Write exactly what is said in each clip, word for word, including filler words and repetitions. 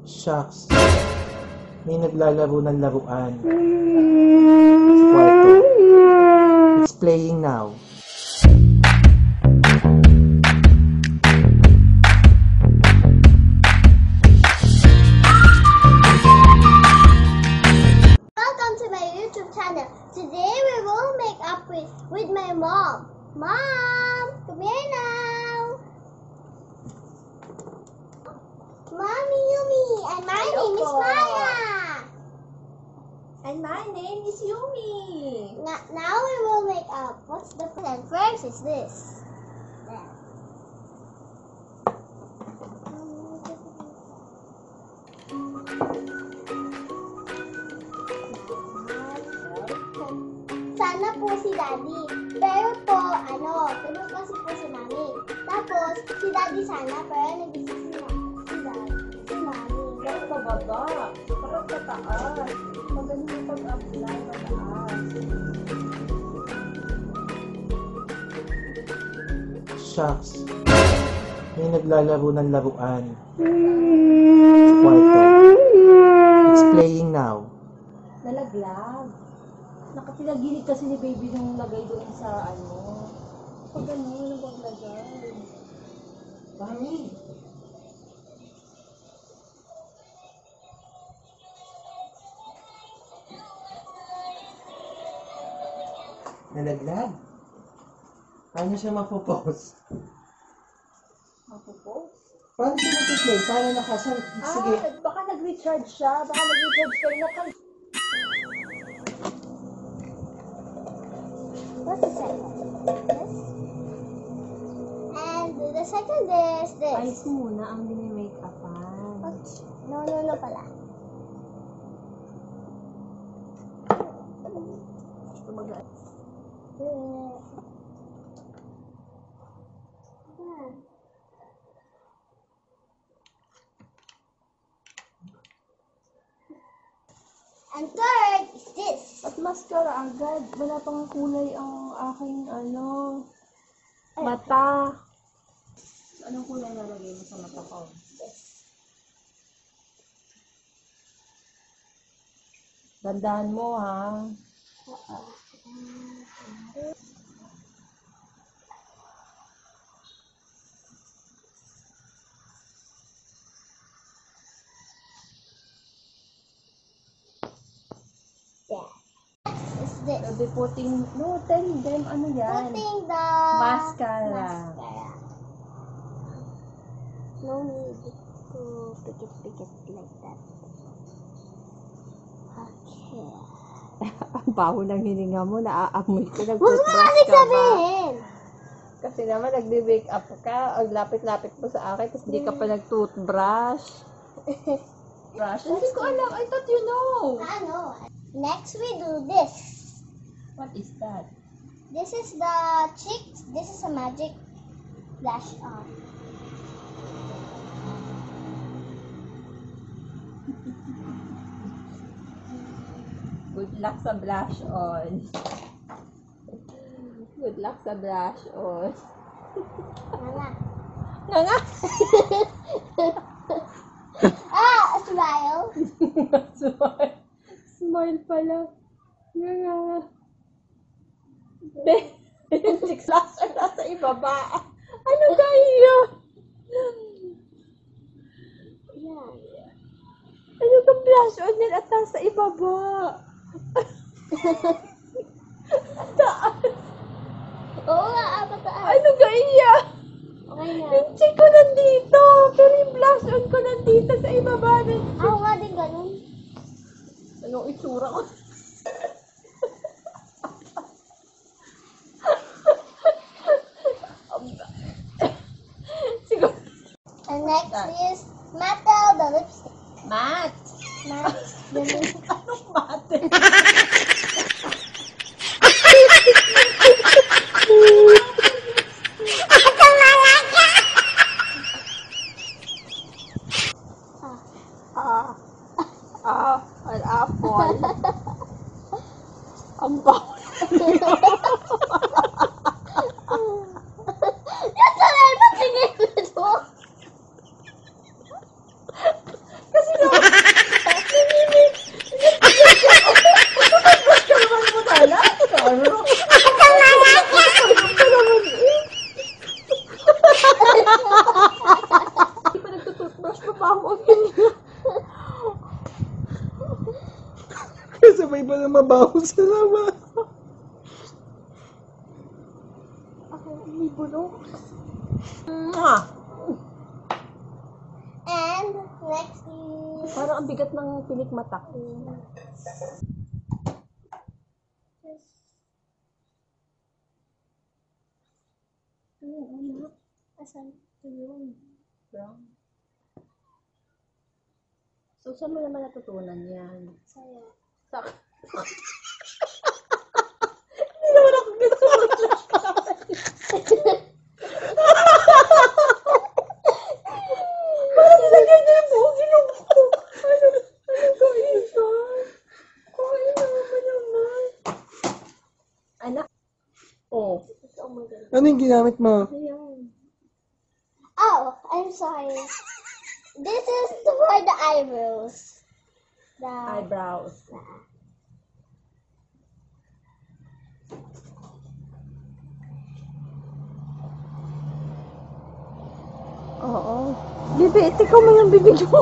Shucks. May naglalaro ng laruan. Kwarto. It's playing now. Welcome to my YouTube channel. Today we will make up with, with my mom. Mom, come here now. Mommy Yumi, and my Hello name is po. Maya. And my name is Yumi. Now, now we will make up. What's the first? And first is this. There. Sana po si Daddy. Pero po, ano, tulog kasi po si Mami. Tapos, si Daddy sana, pero nagising si Mami. Si Daddy. Si Mami. Parang pababa. Parang pataas. Magaling yung pag-apply, pataas. Shucks. May naglalaro ng laruan. Kwarto. It's playing now. Nalaglag. Nakapinagilig kasi ni baby nung lagay doon sa ano. Pag gano'n, ang paglagay. Mami. Nalaglag. Paano siya mapopost? Mapupos? Paano siya mapoplay? Paano nakasal? Sige. Ah, baka nag-recharge siya. Baka nag-recharge kayo na kan... What's the second? This. And the second is this. Ayos muna ang mini-make-upan. Okay. No, no, no pala. Tumaga. Hmm. Hmm. And third is this. At mascara agad. Wala pang kulay ang aking ano, mata. Anong kulay nalagay mo sa mata ko? Dandahan mo ha. Yeah. Next is this. Sabi putting, no, tell them ano yan. Putting the Mascara. mascara. No need to pick it, pick it like that. Okay. Ang baho ng hininga mo, naaamoy ko. Huwag mo kasi sabihin! Kasi naman, nagbe-wake up ka, ang lapit-lapit mo sa akin, tapos hindi ka pa nag-toothbrush. Brush? Hindi ko alam, I thought you know. Ano? Next we do this. What is that? This is the cheeks. This is a magic blush on. Good luck sa blush on. Good luck sa blush on. Nga Nga nga! Ah! A smile. Smile. Smile pala. Nga nga nga. Yung six last or nasa ibaba. Ano kayo? Yan. Ano kang blush on yan at nasa ibaba? Taas. Oo nga, ah, pataas. Ano kaya? Okay na. Yung cheek ko nandito, pero yung blush on ko nandito sa ibaba ng cheek. Ako nga din ganun. Anong itsura ko? Siguro. And next is Mattel the lipstick. Mat! Mat the lipstick. Anong mate? Ah. Ah, an apple. Ang baho. Yan sa live, tingin mo ito. Kasi Ang hininga. Kasabay pa na mabaho sa labas. Ako, may bulok. Mwah! And next is... Parang ang bigat ng pilik mata ko. Ano, ano? Asan? Ito yun. Brown. So, saan mo naman natutunan yan? Sa'yo. Sa... Hindi naman ako ginawa. Bakit nilagyan niya yung buhok ilong ko? Ano? Ano ko isa? Kuhain naman naman. Anak. Oh. Oh my God. Ano yung ginamit mo? Ayan. Oh, I'm sorry. This is for the eyebrows. The... Eyebrows. Oo. Bibi, ikaw mo yung bibig mo.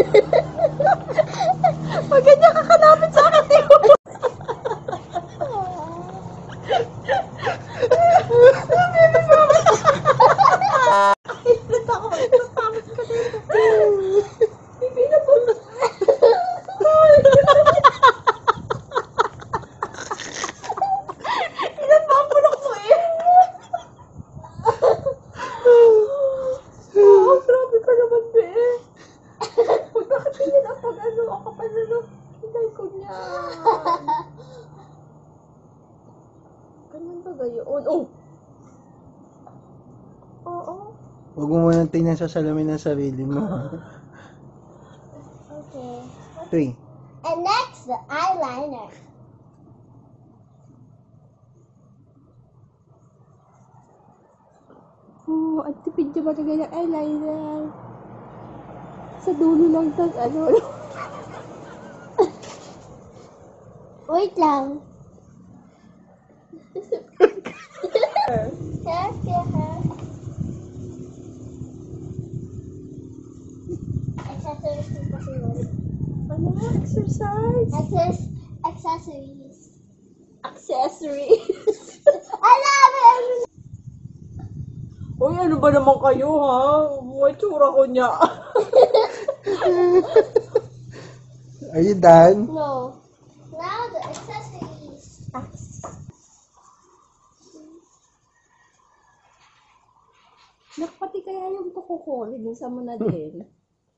Pag ganyan ka kalapit sa akin, ikaw. Ilit ako. Tapos ka dito. Bibi na po. Ilan pa ang bulok mo eh? Oh, grabe ka naman, be. Uy, bakit ganyan ang pag ano, ako pa na no? Hinay ko niya. Ganyan ba gayon? Oh! Oo. Huwag mo munang tingnan sa salamin ng sarili mo. Okay. Three. And next, the eyeliner. Oh, ang tipid niya malagay ng eyeliner. Sa dulo lang, tas ano. Wait lang. Hair, hair, hair. Accessories mo kasi yun. Ano nga, exercise? Access, accessories. Accessories. I love it! Uy, ano ba naman kayo, ha? May tsura ko niya. Are you done? No. Now the accessories. Nakapati kaya yung kuko ko, linisan mo na din.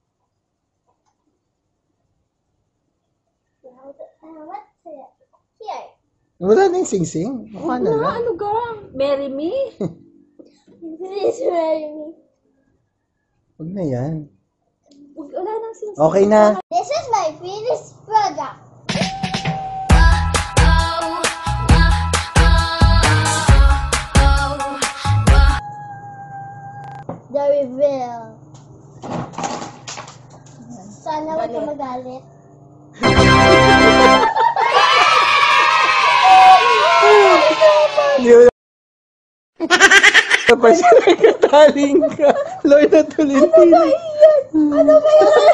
Now the, uh, what's it? Here. Wala na yung sing-sing. Mukha na Na, lang. ano ga? Marry me? This is very me. Huwag na yan. Wag- Wala nang sinsing. Okay na. This is my finished product. The reveal. Sana huwag ka Galit. magalit. Yun. Kapag siya nagkataling ka, Lord na tuloy-tuloy. Ano ba yan?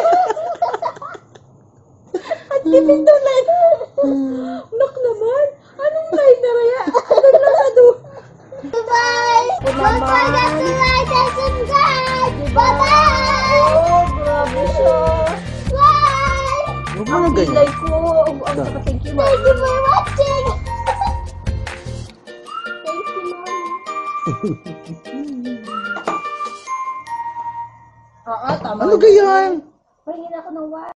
Ang tipid tuloy. Nak naman. Anong liner yan? Anong nasa doon? Bye! Don't forget to like and subscribe! Bye-bye! Oh, grabe siya. Bye! Huwag mo Ang na ganyan. kilay ko. Ang ang Done. thank you, Thank you Mami. for watching! Thank you, Mommy. Oo, tama. Ano ganyan? Pahingin ako ng